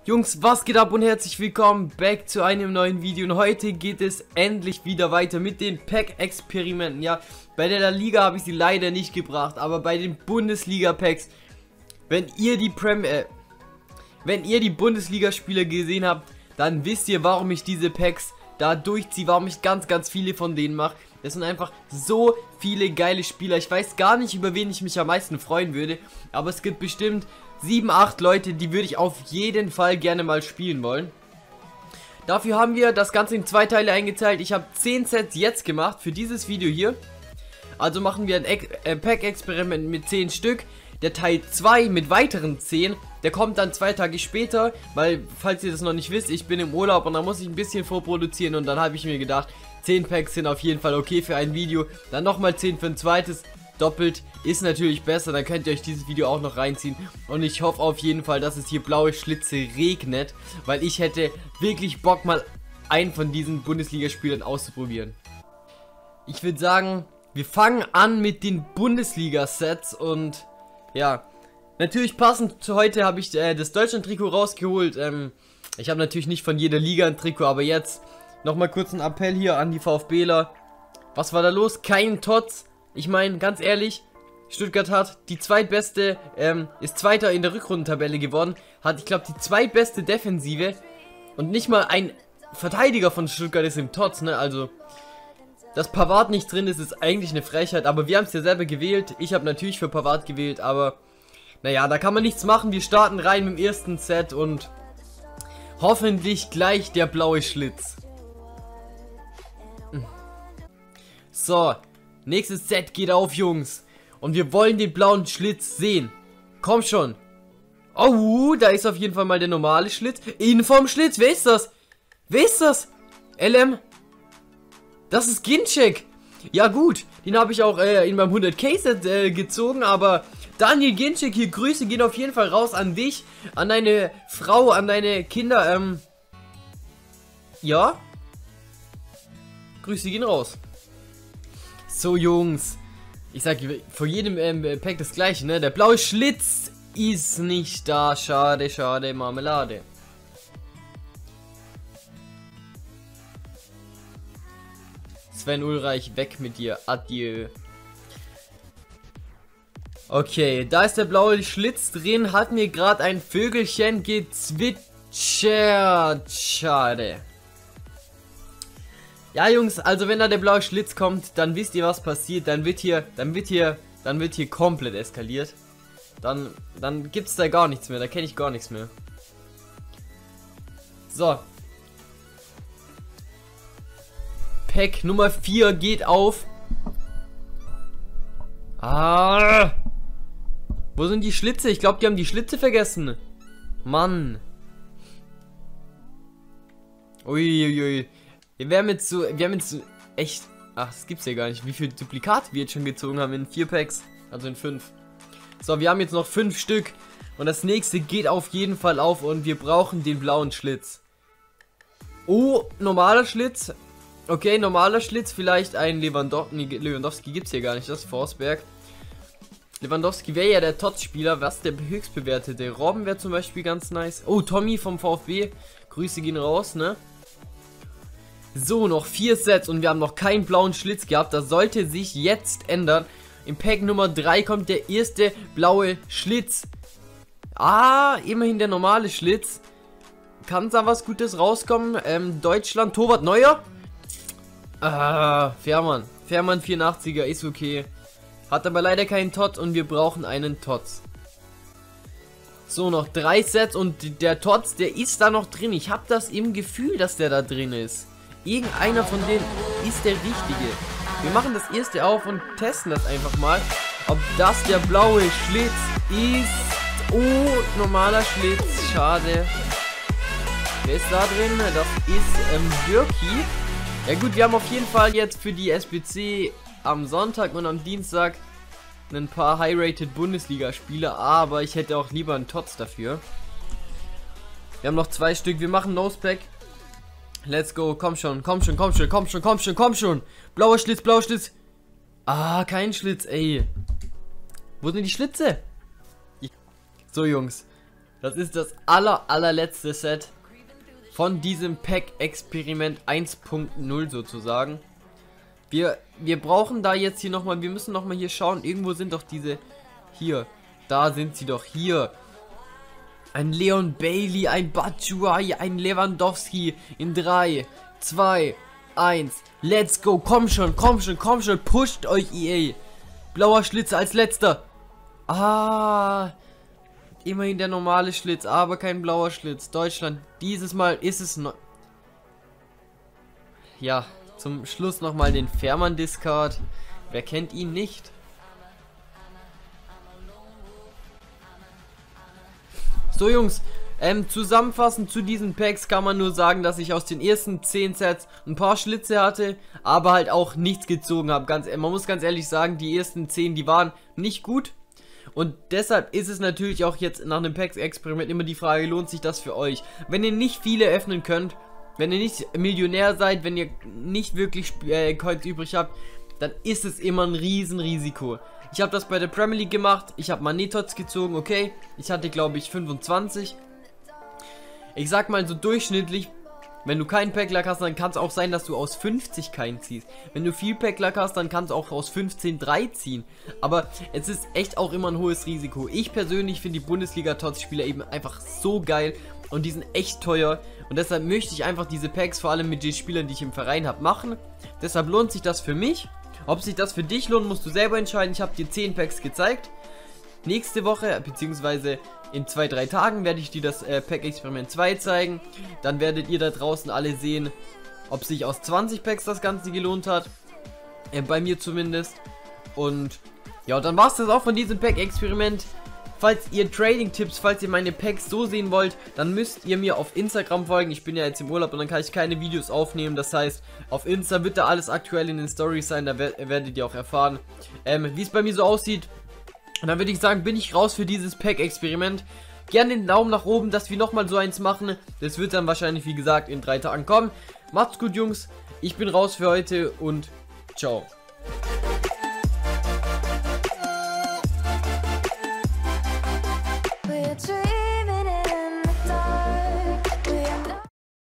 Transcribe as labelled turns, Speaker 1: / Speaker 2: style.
Speaker 1: Jungs, was geht ab und herzlich willkommen back zu einem neuen Video. Und heute geht es endlich wieder weiter mit den Pack-Experimenten. Ja, bei der La Liga habe ich sie leider nicht gebracht, aber bei den Bundesliga-Packs, wenn ihr die Bundesligaspiele gesehen habt, dann wisst ihr, warum ich diese Packs da durchziehe, warum ich ganz viele von denen mache. Das sind einfach so viele geile Spieler. Ich weiß gar nicht, über wen ich mich am meisten freuen würde, aber es gibt bestimmt 7, 8 Leute, die würde ich auf jeden Fall gerne mal spielen wollen. Dafür haben wir das Ganze in 2 Teile eingeteilt. Ich habe 10 Sets jetzt gemacht für dieses Video hier. Also machen wir ein Pack-Experiment mit 10 Stück. Der Teil 2 mit weiteren 10, der kommt dann 2 Tage später, weil, falls ihr das noch nicht wisst, ich bin im Urlaub und da muss ich ein bisschen vorproduzieren und dann habe ich mir gedacht, 10 Packs sind auf jeden Fall okay für ein Video. Dann nochmal 10 für ein zweites. Doppelt ist natürlich besser, dann könnt ihr euch dieses Video auch noch reinziehen. Und ich hoffe auf jeden Fall, dass es hier blaue Schlitze regnet, weil ich hätte wirklich Bock, mal einen von diesen Bundesligaspielern auszuprobieren. Ich würde sagen, wir fangen an mit den Bundesliga-Sets und ja, natürlich passend zu heute habe ich das Deutschland-Trikot rausgeholt. Ich habe natürlich nicht von jeder Liga ein Trikot, aber jetzt nochmal kurz ein Appell hier an die VfBler. Was war da los? Kein Tots. Ich meine, ganz ehrlich, Stuttgart hat die zweitbeste, ist Zweiter in der Rückrundentabelle geworden, hat, ich glaube, die zweitbeste Defensive und nicht mal ein Verteidiger von Stuttgart ist im Tots, ne, also, dass Pavard nicht drin ist, ist eigentlich eine Frechheit, aber wir haben es ja selber gewählt, ich habe natürlich für Pavard gewählt, aber, naja, da kann man nichts machen, wir starten rein mit dem ersten Set und hoffentlich gleich der blaue Schlitz. So. Nächstes Set geht auf, Jungs. Und wir wollen den blauen Schlitz sehen. Komm schon. Oh, da ist auf jeden Fall mal der normale Schlitz. Innen vom Schlitz. Wer ist das? Wer ist das? LM? Das ist Ginczek. Ja gut, den habe ich auch in meinem 100k-Set gezogen. Aber Daniel Ginczek, hier Grüße gehen auf jeden Fall raus an dich. An deine Frau, an deine Kinder. Ja. Grüße gehen raus. So, Jungs, ich sag vor jedem Pack das gleiche, ne? Der blaue Schlitz ist nicht da. Schade, schade, Marmelade. Sven Ulreich, weg mit dir. Adieu. Okay, da ist der blaue Schlitz drin. Hat mir gerade ein Vögelchen gezwitschert. Schade. Ja, Jungs, also wenn da der blaue Schlitz kommt, dann wisst ihr, was passiert. Dann wird hier komplett eskaliert. Dann gibt's da gar nichts mehr. Da kenne ich gar nichts mehr. So. Pack Nummer 4 geht auf. Ah. Wo sind die Schlitze? Ich glaube, die haben die Schlitze vergessen. Mann. Uiuiui. Wir haben jetzt echt, ach, das gibt's ja gar nicht, wie viel Duplikate wir jetzt schon gezogen haben in 4 Packs, also in 5. So, wir haben jetzt noch 5 Stück und das nächste geht auf jeden Fall auf und wir brauchen den blauen Schlitz. Oh, normaler Schlitz. Okay, normaler Schlitz, vielleicht ein Lewandowski gibt's hier gar nicht, das ist Forsberg. Lewandowski wäre ja der Tots-Spieler, was der höchstbewertete. Robben wäre zum Beispiel ganz nice. Oh, Tommy vom VfB, Grüße gehen raus, ne? So, noch 4 Sets und wir haben noch keinen blauen Schlitz gehabt. Das sollte sich jetzt ändern. Im Pack Nummer 3 kommt der erste blaue Schlitz. Ah, immerhin der normale Schlitz. Kann da was Gutes rauskommen? Deutschland, Torwart Neuer? Ah, Fährmann. Fährmann 84er ist okay. Hat aber leider keinen Tots und wir brauchen einen Tots. So, noch 3 Sets und der Tots, der ist da noch drin. Ich habe das im Gefühl, dass der da drin ist. Irgendeiner von denen ist der richtige. Wir machen das erste auf und testen das einfach mal, ob das der blaue Schlitz ist. Oh, normaler Schlitz, schade. Wer ist da drin? Das ist Birki. Ja gut, wir haben auf jeden Fall jetzt für die SBC am Sonntag und am Dienstag ein paar High-Rated Bundesliga-Spiele, aber ich hätte auch lieber einen Tots dafür. Wir haben noch 2 Stück, wir machen Nosepack. Let's go, komm schon, komm schon, komm schon, komm schon, komm schon, komm schon. Blauer Schlitz, blauer Schlitz. Ah, kein Schlitz, ey. Wo sind die Schlitze? So, Jungs. Das ist das allerletzte Set von diesem Pack-Experiment 1.0 sozusagen. Wir brauchen da jetzt hier nochmal, wir müssen nochmal hier schauen. Irgendwo sind doch diese, hier, da sind sie doch, hier. Ein Leon Bailey, ein Batshuayi, ein Lewandowski in 3, 2, 1. Let's go, komm schon, pusht euch EA. Blauer Schlitz als letzter. Ah, immerhin der normale Schlitz, aber kein blauer Schlitz. Deutschland, dieses Mal ist es noch. Ja, zum Schluss nochmal den Fährmann-Discard. Wer kennt ihn nicht? So Jungs, zusammenfassend zu diesen Packs kann man nur sagen, dass ich aus den ersten 10 Sets ein paar Schlitze hatte, aber halt auch nichts gezogen habe. Man muss ganz ehrlich sagen, die ersten 10, die waren nicht gut. Und deshalb ist es natürlich auch jetzt nach einem Packs-Experiment immer die Frage, lohnt sich das für euch? Wenn ihr nicht viele öffnen könnt, wenn ihr nicht Millionär seid, wenn ihr nicht wirklich Coins übrig habt, dann ist es immer ein Riesenrisiko. Ich habe das bei der Premier League gemacht. Ich habe Manetots gezogen, okay. Ich hatte, glaube ich, 25. Ich sag mal so durchschnittlich, wenn du keinen Packlack hast, dann kann es auch sein, dass du aus 50 keinen ziehst. Wenn du viel Packlack hast, dann kannst du auch aus 15 3 ziehen. Aber es ist echt auch immer ein hohes Risiko. Ich persönlich finde die Bundesliga-Tots-Spieler eben einfach so geil und die sind echt teuer. Und deshalb möchte ich einfach diese Packs, vor allem mit den Spielern, die ich im Verein habe, machen. Deshalb lohnt sich das für mich. Ob sich das für dich lohnt, musst du selber entscheiden. Ich habe dir 10 Packs gezeigt. Nächste Woche, beziehungsweise in 2-3 Tagen, werde ich dir das Pack Experiment 2 zeigen. Dann werdet ihr da draußen alle sehen, ob sich aus 20 Packs das Ganze gelohnt hat. Bei mir zumindest. Und ja, dann war es das auch von diesem Pack Experiment. Falls ihr Trading-Tipps, falls ihr meine Packs so sehen wollt, dann müsst ihr mir auf Instagram folgen. Ich bin ja jetzt im Urlaub und dann kann ich keine Videos aufnehmen. Das heißt, auf Insta wird da alles aktuell in den Stories sein. Da werdet ihr auch erfahren, wie es bei mir so aussieht. Und dann würde ich sagen, bin ich raus für dieses Pack-Experiment. Gerne den Daumen nach oben, dass wir nochmal so eins machen. Das wird dann wahrscheinlich, wie gesagt, in 3 Tagen kommen. Macht's gut, Jungs. Ich bin raus für heute und ciao.